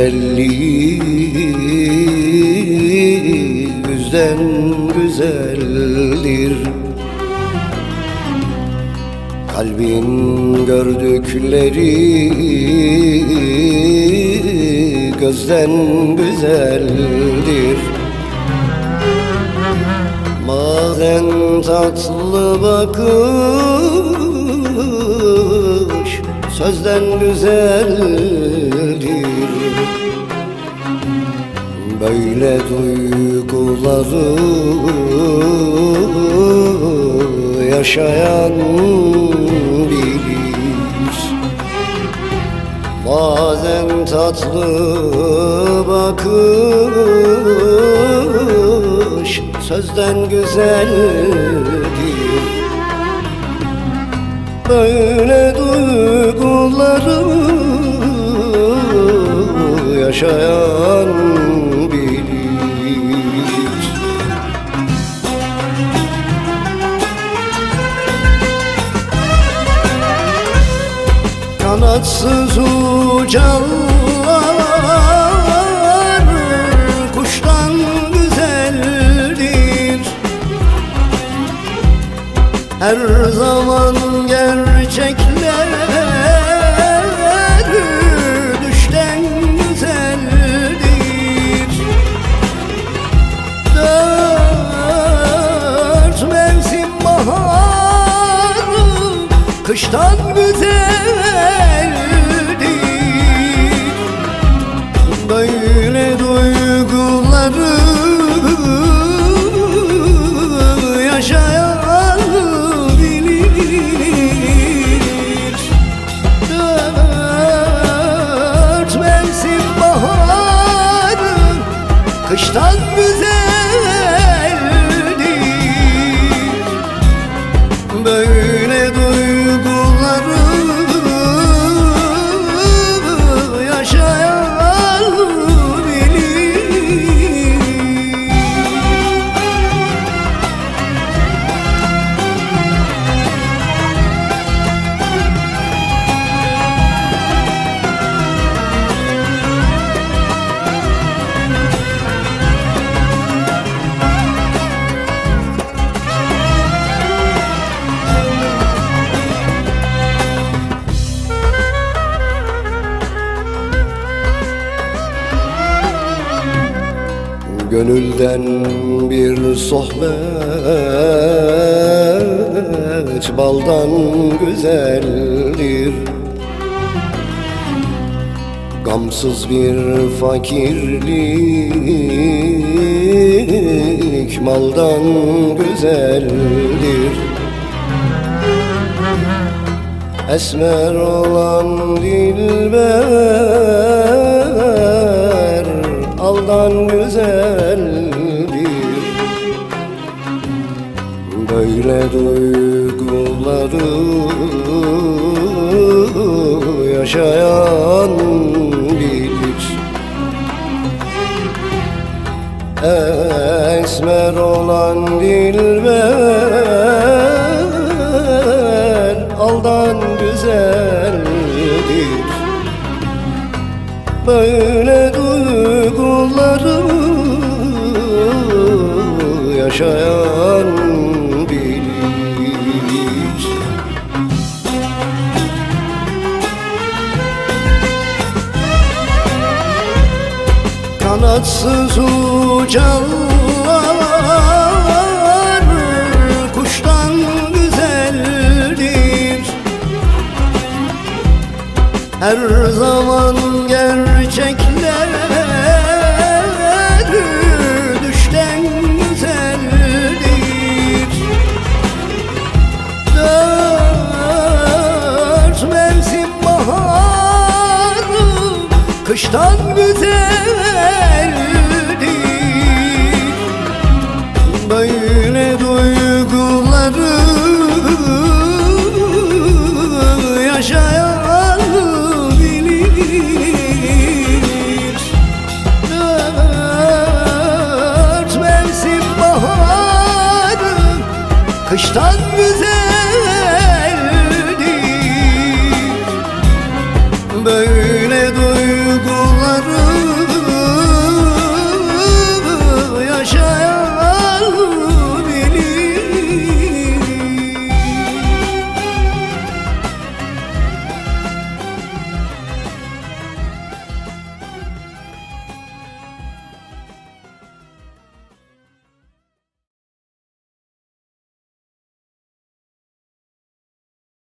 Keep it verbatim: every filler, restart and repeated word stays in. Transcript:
güzelliği güzden güzeldir. Kalbin gördükleri gözden güzeldir. Bazen tatlı bakış sözden güzeldir. Böyle duyguları yaşayan bilir. Bazen tatlı bakış sözden güzeldir. Böyle duyguları yaşayan bilir. Kanatsız uçanlar kuştan güzeldir. Her zaman gerçekler düşten güzeldir. Dört mevsim bahar kıştan güzeldir. Böyle duyguları yaşayan bilir. Dört mevsim bahar kıştan güzeldir. Böyle duyguları yaşayan bilir. Gönülden bir sohbet baldan güzeldir. Gamsız bir fakirlik maldan güzeldir. Esmer olan dilber aldan güzeldir. Böyle duyguları yaşayan bilir. Esmer olan dilber aldan güzeldir. Böyle duyguları yaşayan bilir. Kanatsız uçanlar kuştan güzeldir. Her zaman gerçekler düşten güzeldir. Dört mevsim bahar kıştan güzeldir. Böyle duyguları yaşayan bilir. Dört mevsim bahar kıştan güzel.